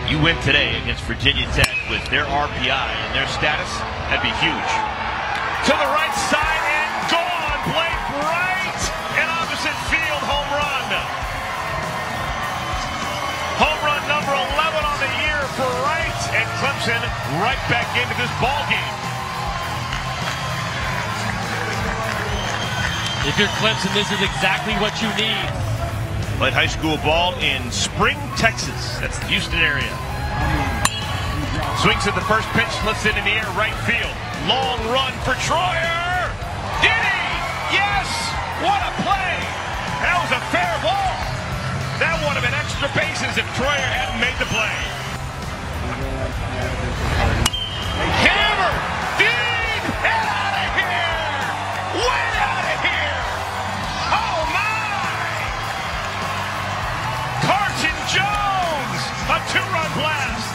You win today against Virginia Tech with their RPI and their status, that'd be huge. To the right side and gone. Blake right in opposite field. Home run. Home run number 11 on the year for Wright, and Clemson right back into this ball game. If you're Clemson, this is exactly what you need. Played high school ball in Spring, Texas. That's the Houston area. Swings at the first pitch, lifts it in the air, right field. Long run for Troyer. Did he? Yes! What a play! That was a fair ball. That would have been extra bases if Troyer hadn't made the play. Hammer! Deep! And out of here! Way out of here! Oh my! Carson Jones! A two-run blast!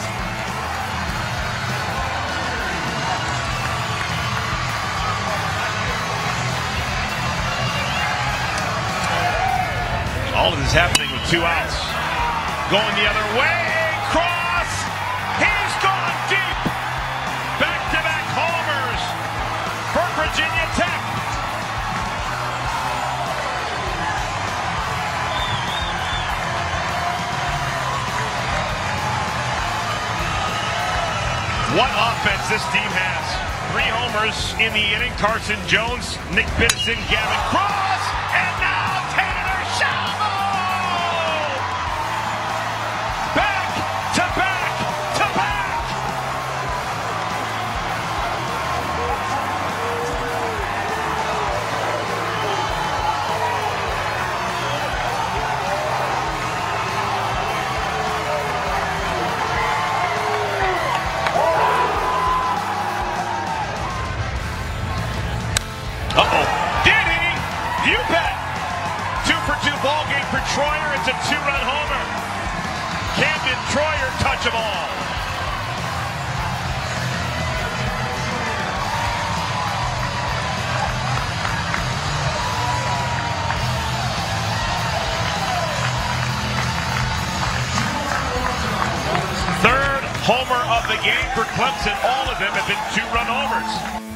All of this happening with 2 outs. Going the other way. Cross. He's gone deep. Back-to-back homers for Virginia Tech. What offense this team has. 3 homers in the inning. Carson Jones, Nick Biddison, Gavin Cross, and now Tanner Shalvo! Back to back to back! Uh-oh. Did he? You bet. 2 for 2 ball game for Troyer. It's a 2-run homer. Camden, Troyer, touch them all. Third homer of the game for Clemson. All of them have been 2-run homers.